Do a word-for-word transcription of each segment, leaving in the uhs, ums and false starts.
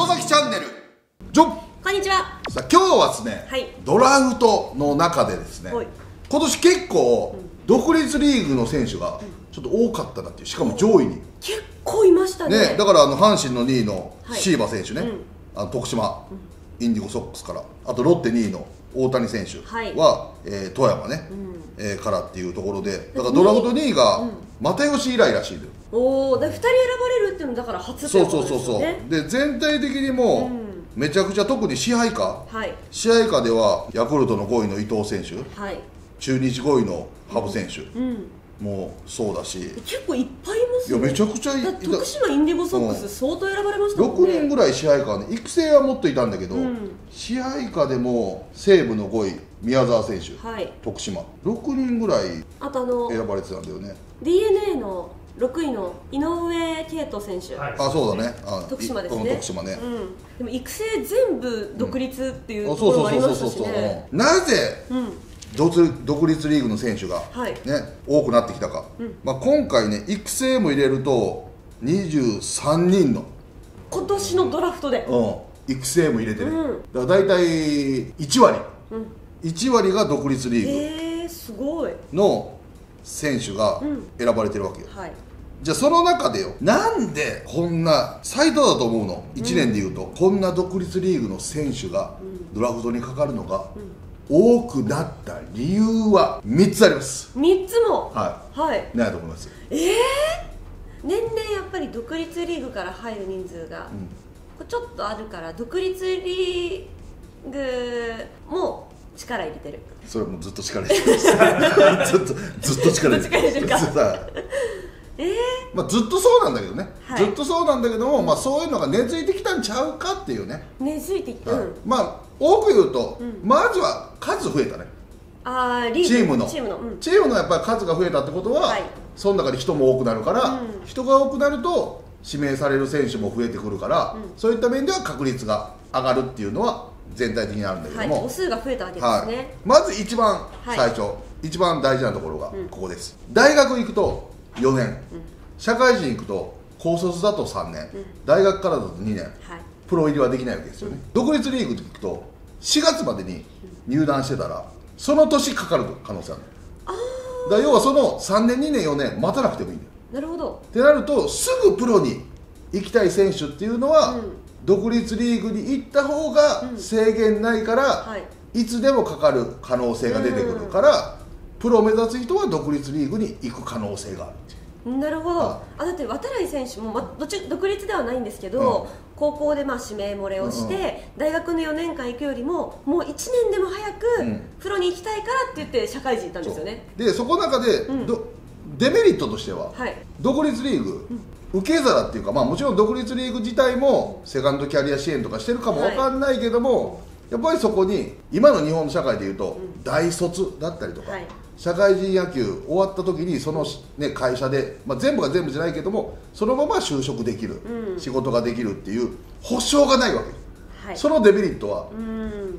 里崎チャンネルジョン。 こんにちは。 さあ今日はですね、はい、ドラフトの中でですね、今年結構、うん、独立リーグの選手がちょっと多かったなっていう、しかも上位に結構いました ね, ね。だからあの阪神のにいのシーバ選手ね、はい、うん、あの徳島、うん、インディゴソックスから、あとロッテにいの大谷選手は、はい、えー、富山ね、うん、えー、からっていうところで、だからドラフトにいが又吉以来らしいで、 うん、おお、だからふたり選ばれるっていうのだから初ってことですよね。 そうそうそうそう。で全体的にもう、うん、めちゃくちゃ、特に支配下、はい、支配下ではヤクルトのごいの伊藤選手、はい、中日ごいの羽生選手、うんうん、もうそうだし、 結構いっぱいいますね。 いやめちゃくちゃいた。 徳島インディゴソックス相当選ばれましたもんね。 ろくにんぐらい支配下ね、育成はもっといたんだけど、うん、支配下でも西武のごい宮澤選手、はい、徳島ろくにんぐらいあとあの選ばれてたんだよね。 ディーエヌエー のろくいの井上圭人選手、はい、 あ、そうだね、あ徳島ですね。 徳島ね、 うん、でも育成全部独立っていうところもありましたしね。 なぜ、うん、独立リーグの選手が、はい、ね、多くなってきたか、うん、まあ、今回ね育成も入れるとにじゅうさんにんの今年のドラフトで、 うん、育成も入れてね、うん、だから大体いちわり、うん、いちわりが独立リーグの選手が選ばれてるわけよ、うん、はい、じゃあその中でよ、なんでこんな最多だと思うの、いちねんでいうと、うん、こんな独立リーグの選手がドラフトにかかるのが、うん、多くなった理由はみっつあります。 みっつも、 はい、はい、何だと思います？ ええー、年々やっぱり独立リーグから入る人数が、うん、ちょっとあるから、独立リーグも力入れてる。 それもずっと力入れてるずっとずっと力入れてるえーまあ、ずっとそうなんだけどね、はい、ずっとそうなんだけども、まあ、そういうのが根付いてきたんちゃうかっていうね。 根付いてきた、うん、 まあ多く言うと、うん、まずは数増えたね。 あーリーグチームのチームの、うん、 チームのやっぱり数が増えたってことは、はい、その中で人も多くなるから、うん、人が多くなると指名される選手も増えてくるから、うん、そういった面では確率が上がるっていうのは全体的にあるんだけども、 はい、母数が増えたわけですね、はい、 まず一番最初、はい、一番大事なところがここです、うん、大学行くとよねん、うん、社会人行くと高卒だとさんねん、うん、大学からだとにねん、はい、プロ入りはできないわけですよね、うん、独立リーグ行くとしがつまでに入団してたらその年かかる可能性ある。あー、だから要はそのさんねんにねんよねん待たなくてもいいんだよ。 なるほど。 ってなるとすぐプロに行きたい選手っていうのは、うん、独立リーグに行った方が制限ないから、うん、はい、いつでもかかる可能性が出てくるから、プロを目指す人は独立リーグに行く可能性があるっていう。 なるほど、はい、あだって渡来選手も、ま、どっち独立ではないんですけど、うん、高校でまあ指名漏れをして、うんうん、大学のよねんかん行くよりももういちねんでも早く、うん、プロに行きたいからって言って社会人行ったんですよね。 でそこの中で、うん、デメリットとしては、はい、独立リーグ、うん、受け皿っていうか、まあ、もちろん独立リーグ自体もセカンドキャリア支援とかしてるかも分かんないけども、はい、やっぱりそこに今の日本の社会でいうと、うん、大卒だったりとか、はい、社会人野球終わった時にその、ね、会社で、まあ、全部が全部じゃないけどもそのまま就職できる、うん、仕事ができるっていう保証がないわけ、はい、そのデメリットは、うん、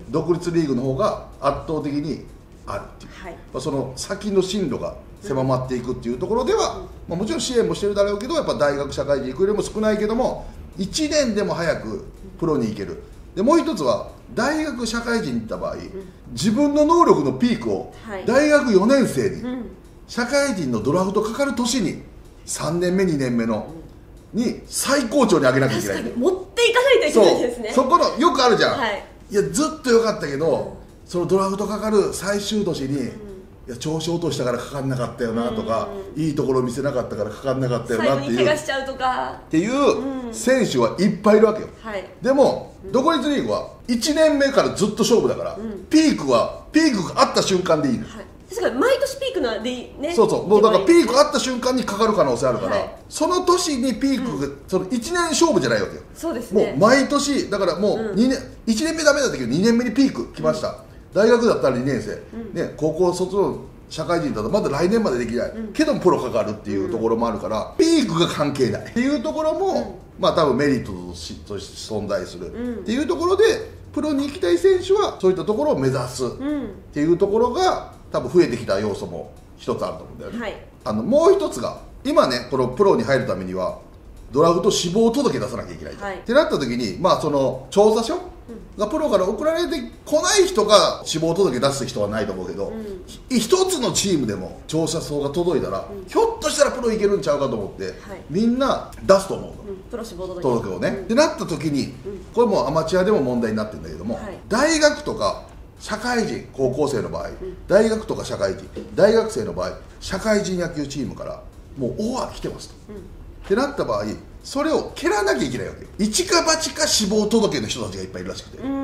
独立リーグの方が圧倒的にあるっていう、はい、まあ、その先の進路が狭まっていくっていうところでは、うん、まあ、もちろん支援もしてるだろうけどやっぱ大学社会人行くよりも少ないけどもいちねんでも早くプロに行ける。でもう一つは大学社会人に行った場合、うん、自分の能力のピークを大学よねん生に、はい、社会人のドラフトかかる年にさんねんめにねんめの、うん、に最高潮に上げなきゃいけない。 確かに持っていかないといけないですね。 そこのよくあるじゃん、 はい、 いやずっと良かったけど、うん、そのドラフトかかる最終年に、うん、いや調子落としたからかかんなかったよなとか、うん、いいところ見せなかったからかかんなかったよなっていう、最後に怪我しちゃうとかっていう選手はいっぱいいるわけよ、はい、でも、うん、独立リーグはいちねんめからずっと勝負だから、うん、ピークはピークがあった瞬間でいいの、はい、 確かに毎年ピークのでいいね。 そうそう、もうだからピークあった瞬間にかかる可能性あるから、はい、その年にピークが、うん、そのいちねん勝負じゃないわけよ。 そうですね、 もう毎年だからもうにねん、うん、いちねんめダメだったけどにねんめにピーク来ました、うん、大学だったらにねん生、うん、ね、高校卒の社会人だとまだ来年までできない、うん、けどもプロかかるっていうところもあるから、うん、ピークが関係ないっていうところも、うん、まあ多分メリットとして存在する、うん、っていうところでプロに行きたい選手はそういったところを目指すっていうところが多分増えてきた要素も一つあると思うんだよね、はい、あのもう一つが今ねこのプロに入るためにはドラフト志望届出さなきゃいけない、はい、ってなった時に、まあ、その調査書がプロから送られてこない人が志望届出す人はないと思うけど、うん、一つのチームでも調査書が届いたら、うん、ひょっとしたらプロいけるんちゃうかと思って、はい、みんな出すと思うの、うん、 プロ志望届をね、うん、ってなった時に、うん、これもうアマチュアでも問題になってるんだけども、はい、大学とか社会人高校生の場合、うん、大学とか社会人大学生の場合社会人野球チームからもうオファー来てますと、うん、ってなった場合それを蹴らなきゃいけないわけよ。一か八か志望届の人たちがいっぱいいるらしくて、うん、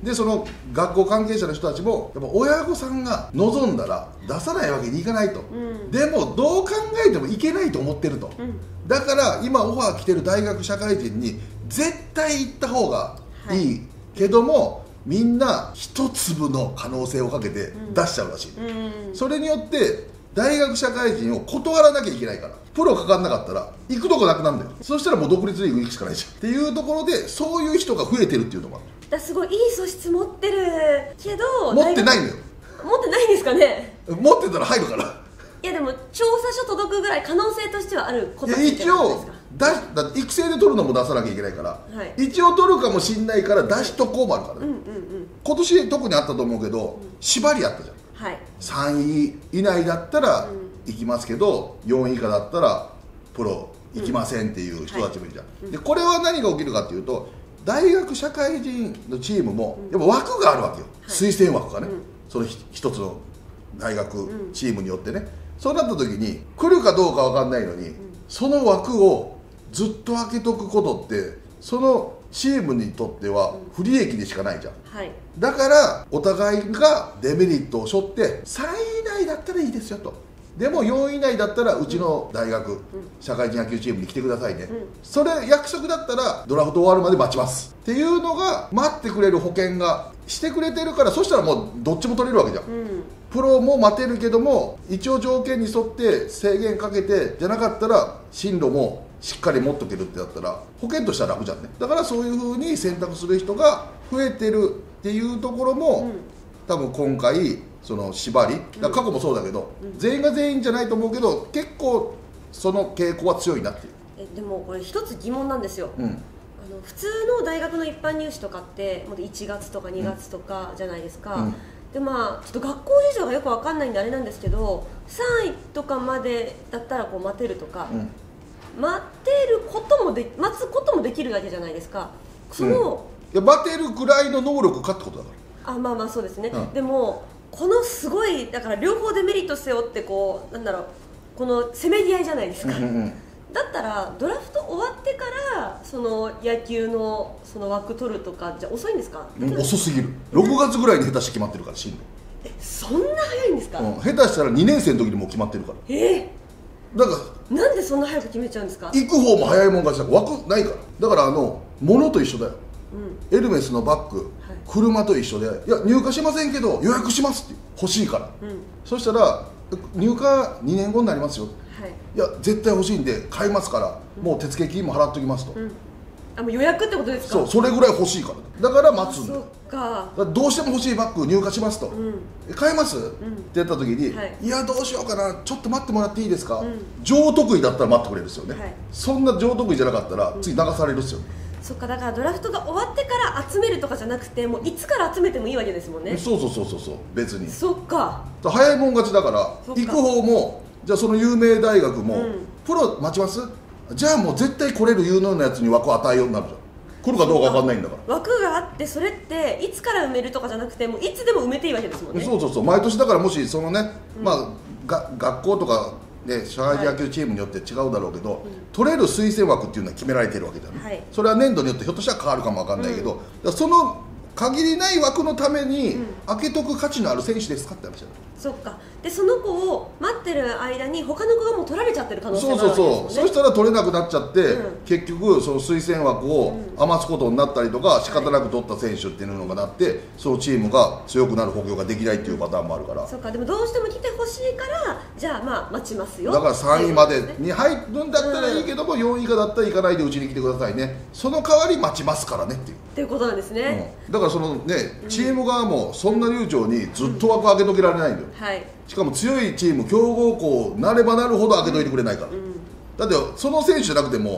でその学校関係者の人たちもやっぱ親御さんが望んだら出さないわけにいかないと、うん、でもどう考えてもいけないと思ってると、うん、だから今オファー来てる大学社会人に絶対行った方がいい、はい、けどもみんな一粒の可能性をかけて出しちゃうらしい、うん、それによって大学社会人を断らなきゃいけないからプロかかんなかったら行くとこなくなるんだよ。そしたらもう独立リーグ行くしかないじゃんっていうところでそういう人が増えてるっていうのもある。 だすごいいい素質持ってるけど持ってないんだよ。 持ってないんですかね。 持ってたら入るから。 いやでも調査書届くぐらい可能性としてはあることって一応だだ育成で取るのも出さなきゃいけないから、はい、一応取るかもしんないから出しとこうもあるからね、うんうんうん、今年特にあったと思うけど、うん、縛りあったじゃん、はい、さんい以内だったら行きますけど、うん、よんい以下だったらプロ行きませんっていう人たちもいるじゃん、うんはい、でこれは何が起きるかっていうと大学社会人のチームもやっぱ枠があるわけよ、はい、推薦枠がね、うん、その一つの大学チームによってね、そうなった時に来るかどうか分かんないのに、うん、その枠をずっと空けとくことってそのチームにとっては不利益でしかないじゃん、はい、だからお互いがデメリットを背負ってさんい以内だったらいいですよと、でもよんい以内だったらうちの大学、うん、社会人野球チームに来てくださいね、うん、それ約束だったらドラフト終わるまで待ちますっていうのが待ってくれる保険がしてくれてるから、そしたらもうどっちも取れるわけじゃん、うん、プロも待てるけども一応条件に沿って制限かけてじゃなかったら進路もしっかり持っとけるってなったら保険としては楽じゃんね。だからそういう風に選択する人が増えてるっていうところも、うん、多分今回その縛りだ過去もそうだけど、うん、全員が全員じゃないと思うけど結構その傾向は強いなっていう。 えでもこれ一つ疑問なんですよ、うん、あの普通の大学の一般入試とかってもういちがつとかにがつとかじゃないですか、うん、でまあちょっと学校事情がよく分かんないんであれなんですけどさんいとかまでだったらこう待てるとか、うん待てることもで待つこともできるわけじゃないですか。その、 うん、いや待てるぐらいの能力かってことだから。あまあまあそうですね、うん、でもこのすごいだから両方デメリット背負ってこうなんだろうこのせめぎ合いじゃないですか、うんうんうん、だったらドラフト終わってからその野球のその枠取るとかじゃ遅いんですか。 うん、遅すぎる。ろくがつぐらいに下手して決まってるから進路。 えそんな早いんですか、 うん、下手したらにねん生の時にもう決まってるから。 えーだからなんでそんな早く決めちゃうんですか。 行く方も早いもん勝ちだから枠ないから。だからあの物と一緒だよ、うん、エルメスのバッグ、はい、車と一緒でいや入荷しませんけど予約しますって欲しいから、うん、そしたら入荷にねんごになりますよ、はい、いや絶対欲しいんで買いますから、うん、もう手付金も払っときますと、うん、あもう予約ってことですか。 そうそれぐらい欲しいからだから待つんだよ。 そっかだどうしても欲しいバッグ入荷しますと、うん、買えます、うん、って言った時に、はい、いやどうしようかなちょっと待ってもらっていいですか、うん、上得意だったら待ってくれるんですよね、はい、そんな上得意じゃなかったら、うん、次流されるんですよ。 そっかだからドラフトが終わってから集めるとかじゃなくてもういつから集めてもいいわけですもんね。 そうそうそうそうそう別にそっか早いもん勝ちだから行く方もじゃあその有名大学も、うん、プロ待ちますじゃあもう絶対来れる有能なやつに枠を与えようになるじゃん。来るかどうか分かんないんだから枠があってそれっていつから埋めるとかじゃなくてもういつでも埋めていいわけですもんね。 そうそうそう毎年だからもしそのね、うん、まあが学校とかね社会人野球チームによって違うだろうけど、はい、取れる推薦枠っていうのは決められてるわけだよね、はい、それは年度によってひょっとしたら変わるかも分かんないけど、うん、だからその限りない枠のために開けとく価値のある選手ですかって話だよ。 そっかでその子を待ってる間に他の子がもう取られちゃってる可能性があるわけですもんね。そうそうそうそしたら取れなくなっちゃって、うん、結局その推薦枠を余すことになったりとか、うん、仕方なく取った選手っていうのがなって、はい、そのチームが強くなる補強ができないっていうパターンもあるから、うん、 そっかでもどうしても来てほしいからじゃあまあ待ちますよだからさんいまでに入るんだったらいいけども、うん、よんい以下だったら行かないでうちに来てくださいねその代わり待ちますからねっていうっていうことなんですね、 うん、だからそのねチーム側もそんな流暢にずっと枠開けとけられないんだよ、うんはい、しかも強いチーム強豪校なればなるほど開けといてくれないから、うん、だってその選手じゃなくても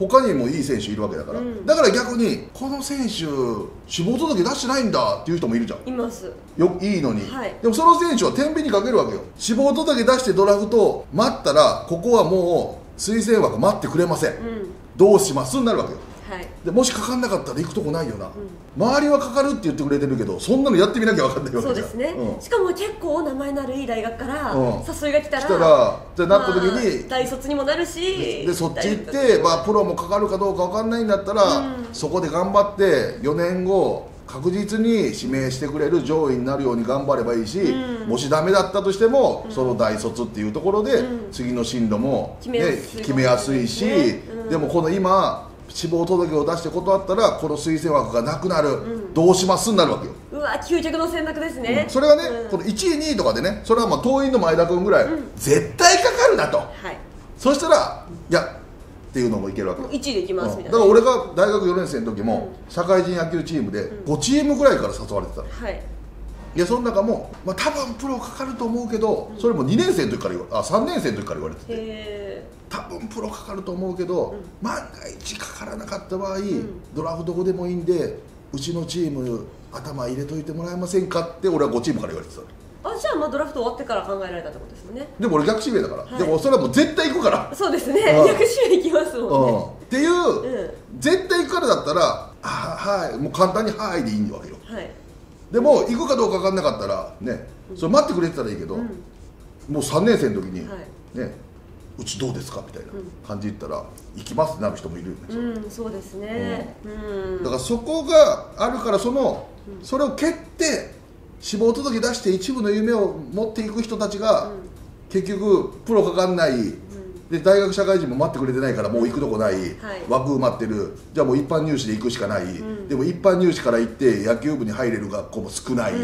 他にもいい選手いるわけだから、うん、だから逆にこの選手死亡届出してないんだっていう人もいるじゃん。 います。 よいいのに、はい、でもその選手は天秤にかけるわけよ。死亡届出してドラフト待ったらここはもう推薦枠待ってくれません、うん、どうしますになるわけよ。はい、でもしかかんなかったら行くとこないよな、うん、周りはかかるって言ってくれてるけどそんなのやってみなきゃ分かんないわけじゃん。そうですね、うん、しかも結構名前のあるいい大学から誘いが来たら、うん、来たらってなった時に、まあ、大卒にもなるしでそっち行って、まあ、プロもかかるかどうか分かんないんだったら、うん、そこで頑張ってよねんご確実に指名してくれる上位になるように頑張ればいいし、うん、もしダメだったとしても、うん、その大卒っていうところで、うん、次の進路も、ね、決めやすいし、ねうん、でもこの今死亡届を出して断ったらこの推薦枠がなくなる、うん、どうしますになるわけよ。うわ究極の選択ですね、うん、それがね、うん、このいちいにいとかでねそれはまあ党員の前田君ぐらい、うん、絶対かかるなと、はい、そしたらいやっていうのもいけるわけ。いちいでいきますみたいな、うん、だから俺が大学よねん生の時も、うん、社会人野球チームでごチームぐらいから誘われてた、はい、いやその中も、まあ、多分プロかかると思うけど、うん、それもにねん生の時から言わあさんねん生の時から言われててへ多分プロかかると思うけど、うん、万が一かからなかった場合、うん、ドラフトどこでもいいんでうちのチーム頭入れといてもらえませんかって俺はごチームから言われてた。あじゃあまあドラフト終わってから考えられたってことですよね。でも俺逆指名だから、はい、でもそれはもう絶対行くから。そうですね、うん、逆指名行きますもんね、うん、っていう、うん、絶対行くからだったらあはいもう簡単にはいでいいわけよ、はい、でも行くかどうか分かんなかったらね、うん、それ待ってくれてたらいいけど、うん、もうさんねん生の時に、はい、ねうちどうですかみたいな感じで言ったら、うん、行きますってなる人もいるよね、うん、そうですね、うん、だからそこがあるからその、うん、それを蹴って死亡届出して一部の夢を持っていく人たちが、うん、結局プロかかんない、うん、で大学社会人も待ってくれてないからもう行くとこない、うんはい、枠埋まってるじゃあもう一般入試で行くしかない、うん、でも一般入試から行って野球部に入れる学校も少ない、うん、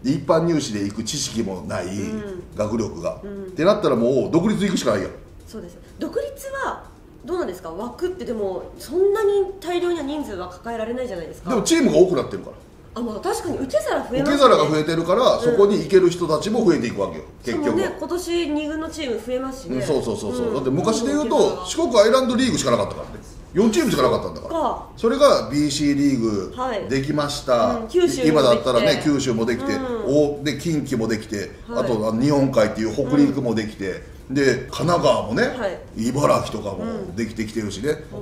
で一般入試で行く知識もない、うん、学力が、うん、ってなったらもう独立行くしかないよ。そうです。独立はどうなんですか。枠ってでもそんなに大量には人数は抱えられないじゃないですか。でもチームが多くなってるから。あまあ確かに受け皿増えますね。受け皿が増えてるから、うん、そこに行ける人たちも増えていくわけよ結局ね。今年に軍のチーム増えますしね、うん、そうそうそうそう、うん、だって昔で言うと四国アイランドリーグしかなかったからねよんチームしかなかったんだから、それが ビーシー リーグできました、はいうん、九州今だったらね九州もできて、うん、おで近畿もできて、はい、あと日本海っていう北陸もできて、うん、で神奈川もね、はい、茨城とかもできてきてるしね、うん、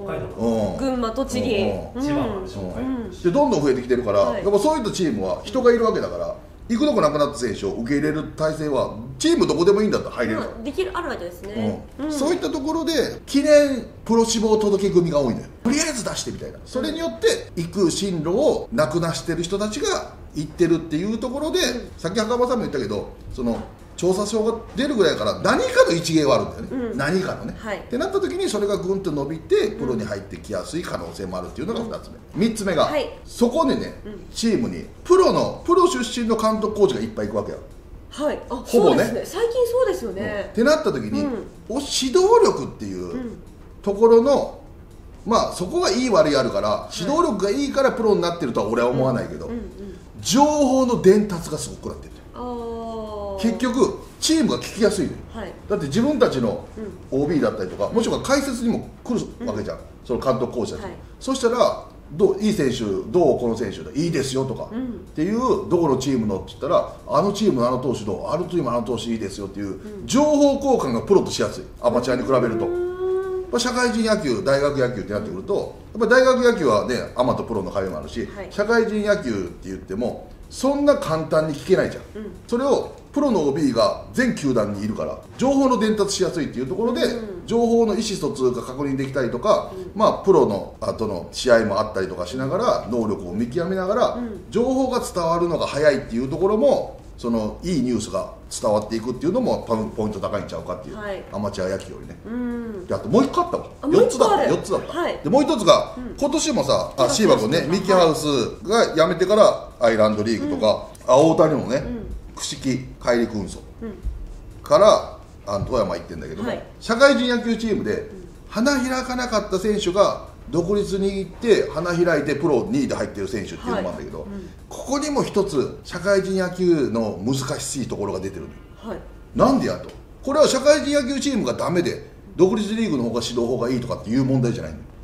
うん、群馬栃木、うん、千葉もでしょ、うん、でどんどん増えてきてるから、はい、やっぱそういったチームは人がいるわけだから、行くとこなくなった選手を受け入れる体制はチームどこでもいいんだったら入れる、うん、できるあるわけですね、うんうん、そういったところで記念プロ志望届組が多いのよ。とりあえず出してみたいな、それによって行く進路をなくなしてる人たちが行ってるっていうところで、うん、さっき袴さんも言ったけどその調査書が出るぐらいから何かの一芸はあるんだよね、うん、何かのね、はい、ってなった時にそれがぐんと伸びてプロに入ってきやすい可能性もあるっていうのがふたつめ、うん、みっつめが、はい、そこにね、うん、チームにプロのプロ出身の監督コーチがいっぱい行くわけよ。はい、あほぼ ね, ね最近そうですよね、うん、ってなった時に、うん、お指導力っていうところの、まあそこがいい悪いあるから、はい、指導力がいいからプロになってるとは俺は思わないけど、うんうんうん、情報の伝達がすごくなってる。結局チームが聞きやすいのよ、はい、だって自分たちの オービー だったりとか、うん、もしくは解説にも来るわけじゃん、うん、その監督コーチたち、はい、そしたらどういい選手どうこの選手だいいですよとか、うん、っていうどこのチームのって言ったらあのチームのあの投手どうあのチームのあの投手いいですよっていう、うん、情報交換がプロとしやすいアマチュアに比べると、うん、社会人野球大学野球ってなってくるとやっぱり大学野球はねアマとプロの会話もあるし、はい、社会人野球って言ってもそんな簡単に聞けないじゃん、うん、それをプロの オービー が全球団にいるから情報の伝達しやすいっていうところで、うん、情報の意思疎通が確認できたりとか、うん、まあプロの後の試合もあったりとかしながら能力を見極めながら、うん、情報が伝わるのが早いっていうところもそのいいニュースが伝わっていくっていうのも多分ポイント高いんちゃうかっていう、はい、アマチュア野球よりね、うん、であともう一個あったわよっつだったよっつだった、はい、でもう一つが、うん、今年もさあシーバ君ねミッキーハウスが辞めてからアイランドリーグとか、うん、あ大谷もね、うん串木海陸運送からあの富山行ってるんだけども、はい、社会人野球チームで花開かなかった選手が独立に行って花開いてプロにいで入ってる選手っていうのもあるんだけど、はいうん、ここにも一つ社会人野球の難しいところが出てるのよ、はい、なんでやとこれは社会人野球チームがダメで独立リーグの方が指導法がいいとかっていう問題じゃないのよ。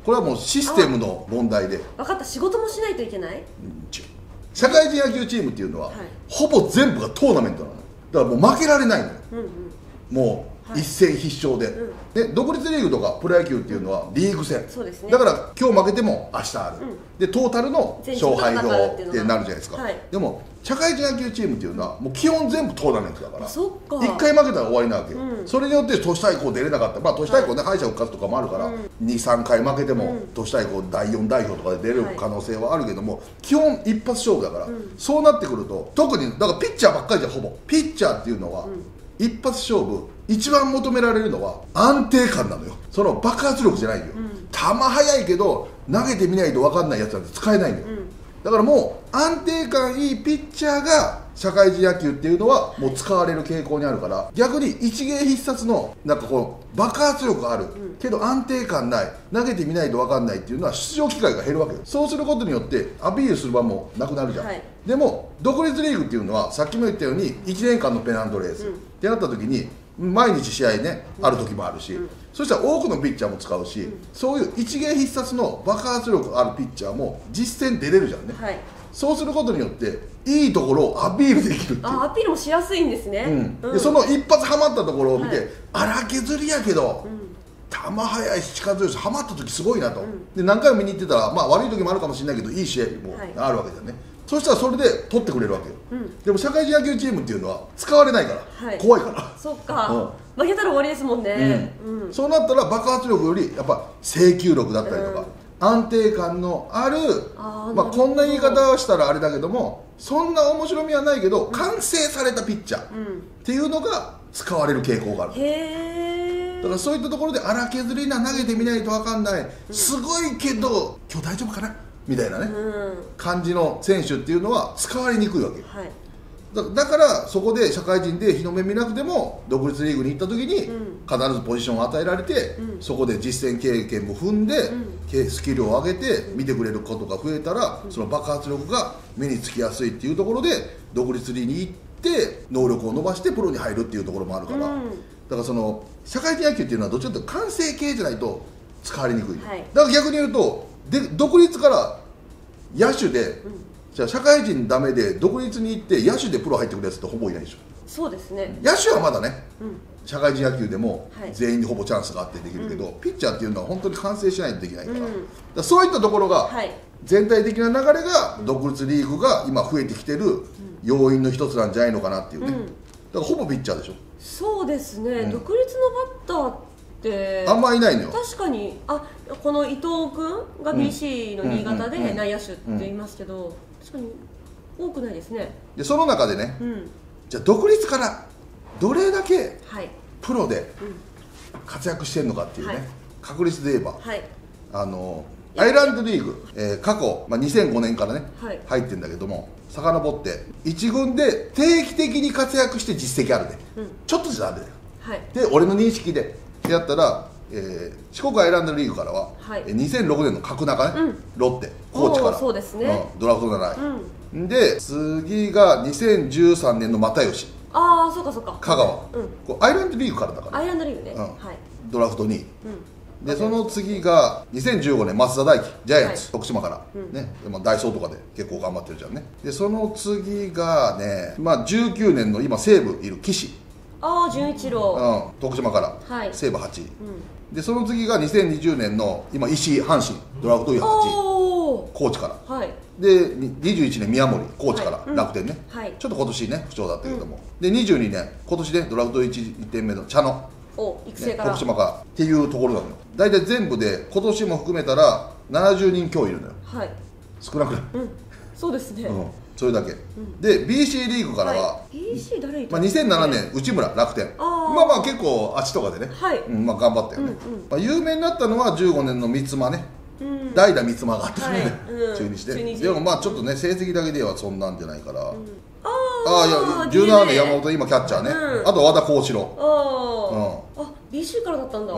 これはもうシステムの問題で。 分かった、仕事もしないといけない。 社会人野球チームっていうのは、はい、ほぼ全部がトーナメントなの。だからもう負けられないのよ、うんうん、もう一戦必勝で、はい、で独立リーグとかプロ野球っていうのはリーグ戦、うん、そうですね、だから今日負けても明日ある、うん、でトータルの勝敗表ってなるじゃないですか、はい、でも社会人野球チームっていうのはもう基本全部トーナメントだからいっかい負けたら終わりなわけよ、うん、それによって都市対抗出れなかった、まあ都市対抗ね、敗者復活とかもあるから、うん、にさんかい負けても都市対抗だいよん代表とかで出る可能性はあるけども、はい、基本一発勝負だから、うん、そうなってくると特にだからピッチャーばっかりじゃほぼピッチャーっていうのは、うん、一発勝負一番求められるのは安定感なのよ。その爆発力じゃないよ、うん、球速いけど投げてみないと分かんないやつなんて使えないんだよ、うん、だからもう安定感いいピッチャーが社会人野球っていうのはもう使われる傾向にあるから、逆に一芸必殺のなんかこう爆発力ある、うん、けど安定感ない、投げてみないと分かんないっていうのは出場機会が減るわけよ。そうすることによってアピールする場もなくなるじゃん、はい、でも独立リーグっていうのはさっきも言ったようにいちねんかんのペナントレース、うん、ってなった時に毎日試合ね、うん、ある時もあるし、うん、そしたら多くのピッチャーも使うし、うん、そういう一芸必殺の爆発力あるピッチャーも実戦出れるじゃんね、はい、そうすることによっていいところをアピールできるっていう。 あ、アピールもしやすいんですね、 うん、でその一発はまったところを見て、はい、荒削りやけど、うん、球速いし力強いしはまった時すごいなと、うん、で何回も見に行ってたら、まあ、悪い時もあるかもしれないけどいい試合もあるわけじゃんね、はい、そしたらそれで取ってくれるわけよ、うん、でも社会人野球チームっていうのは使われないから、はい、怖いからそっか、うん、負けたら終わりですもんね、 うんうん、そうなったら爆発力よりやっぱ制球力だったりとか、うん、安定感のある、あ、まあ、こんな言い方をしたらあれだけどもそんな面白みはないけど、うん、完成されたピッチャーっていうのが使われる傾向がある、へー、だからそういったところで荒削りな投げてみないと分かんない、うん、すごいけど今日大丈夫かなみたいなね、うん、感じの選手っていうのは使われにくいわけ、はい、だ, だからそこで社会人で日の目見なくても独立リーグに行った時に必ずポジションを与えられて、うん、そこで実践経験も踏んで、うん、スキルを上げて見てくれることが増えたら、うん、その爆発力が目につきやすいっていうところで独立リーグに行って能力を伸ばしてプロに入るっていうところもあるから、うん、だからその社会人野球っていうのはどっちかというと完成形じゃないと使われにくい、はい、だから逆に言うとで独立から野手で、うん、じゃあ社会人ダメで独立に行って野手でプロ入ってくるやつってほぼいないでしょ。 そうですね、 野手はまだね、うん、社会人野球でも全員にほぼチャンスがあってできるけど、はい、ピッチャーっていうのは本当に完成しないとできないから、うん、だからそういったところが、はい、全体的な流れが独立リーグが今増えてきてる要因の一つなんじゃないのかなっていうね、うん、だからほぼピッチャーでしょ。 そうですね、うん、独立のバッターってあんまいないのよ。 確かに、あ、この伊藤君が ビーシー の新潟で内野手って言いますけど、うんうんうん、確かに多くないですね。でその中でね、うん、じゃあ独立からどれだけプロで活躍してるのかっていうね、はい、確率で言えば、はい、あのアイランドリーグ、えー、過去、まあ、にせんごねんからね、はい、入ってるんだけども遡っていち軍で定期的に活躍して実績あるね、うん、ちょっとじゃダメだよ、はい、で俺の認識でやったら、えー、四国アイランドリーグからは、はい、にせんろくねんの角中ね、うん、ロッテ高知からそうですね、 うん、ドラフトなないう、ん、で次がにせんじゅうさんねんの又吉、 ああそうかそうか、 香川、うん、こうアイランドリーグからだから、 アイランドリーグね、 うん、はい、ドラフトにい、うん、でその次がにせんじゅうごねん増田大輝ジャイアンツ、はい、徳島から、うん、ね、でもダイソーとかで結構頑張ってるじゃんね。でその次がね、まあ、じゅうきゅうねんの今西武いる岸、 ああ純一郎、 うん、徳島から、はい、西武はちい、うん、でその次がにせんにじゅうねんの今石井阪神ドラフトいいはちい、高知から、はい、でにじゅういちねん宮森高知から、はい、楽天ね、うん、はい、ちょっと今年ね不調だったけども、うん、でにじゅうにねん今年ねドラフト いちてんめの茶野、 育成から、 ね、徳島からっていうところなのよ。大体全部で今年も含めたらななじゅうにん強いるのよ、はい、少なくない、うん、 そうですね、うん、 それだけ、うん、で ビーシー リーグからは、はい、 ビーシー 誰いた、 まあ、にせんななねん内村楽天、あまあまあ結構あっちとかでね、はい、うん、まあ、頑張ったよね、うんうん、まあ、有名になったのはじゅうごねんの三間ね、うん、代打三間があったのね、はい、うん、中日で、中日でもまあちょっとね成績だけではそんなんじゃないから、うん、ああ、いやじゅうななねん山本今キャッチャーね、うん、あと和田幸四郎、 あ、うん、あ ビーシー からだったんだ、うん、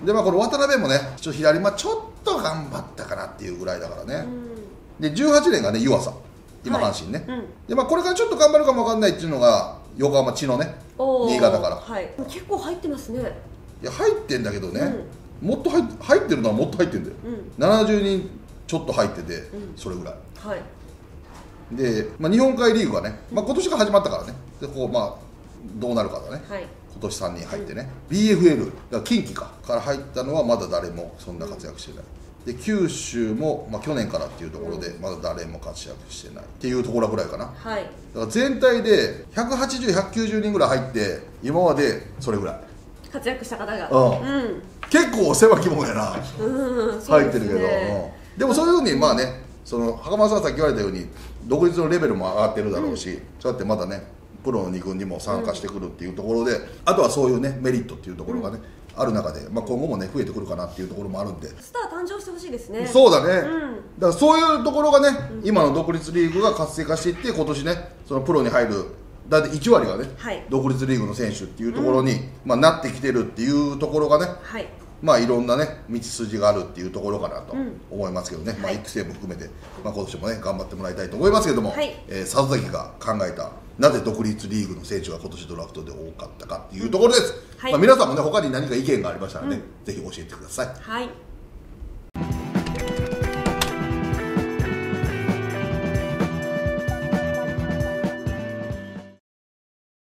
でまあこれ渡辺もねちょっと左、まあ、ちょっと頑張ったかなっていうぐらいだからね、うん、でじゅうはちねんがね湯浅今阪神ね、はい、うん、でまあこれからちょっと頑張るかもわかんないっていうのが横浜千野ね、新潟から、 はい、結構入ってますね。 いや入ってんだけどね、 もっと入っ入ってるのはもっと入ってるんだよ、うん、ななじゅうにんちょっと入ってて、うん、それぐらい、はい、で、まあ、日本海リーグはね、まあ、今年が始まったからねでこう、まあ、どうなるかだね、はい、今年さんにん入ってね、うん、ビーエフエル だから近畿かから入ったのはまだ誰もそんな活躍してない、で九州も、まあ、去年からっていうところでまだ誰も活躍してないっていうところぐらいかな、はい、だから全体でひゃくはちじゅう、ひゃくきゅうじゅうにんぐらい入って今までそれぐらい活躍した方が、 うんうん、結構狭き門やな、うん、入ってるけど、ね、うん、でもそういうふうにまあねその袴田さんさっき言われたように独立のレベルも上がってるだろうし、うん、そうやってまだねプロのに軍にも参加してくるっていうところで、うん、あとはそういうねメリットっていうところがね、うん、ある中で、まあ、今後もね増えてくるかなっていうところもあるんでスター誕生してほしいですね。 そうだね、うん、だからそういうところがね、うん、今の独立リーグが活性化していって今年ねそのプロに入るだっていち割がね、はい、独立リーグの選手っていうところに、うん、まあ、なってきてるっていうところがね、はい、まあいろんなね道筋があるっていうところかなと思いますけどね、うん、まあ、育成も含めて、まあ、今年もね頑張ってもらいたいと思いますけども、はい、えー、里崎が考えたなぜ独立リーグの選手が今年ドラフトで多かったかっていうところです、うん、はい、まあ、皆さんもね他に何か意見がありましたらね、うん、ぜひ教えてください。はい。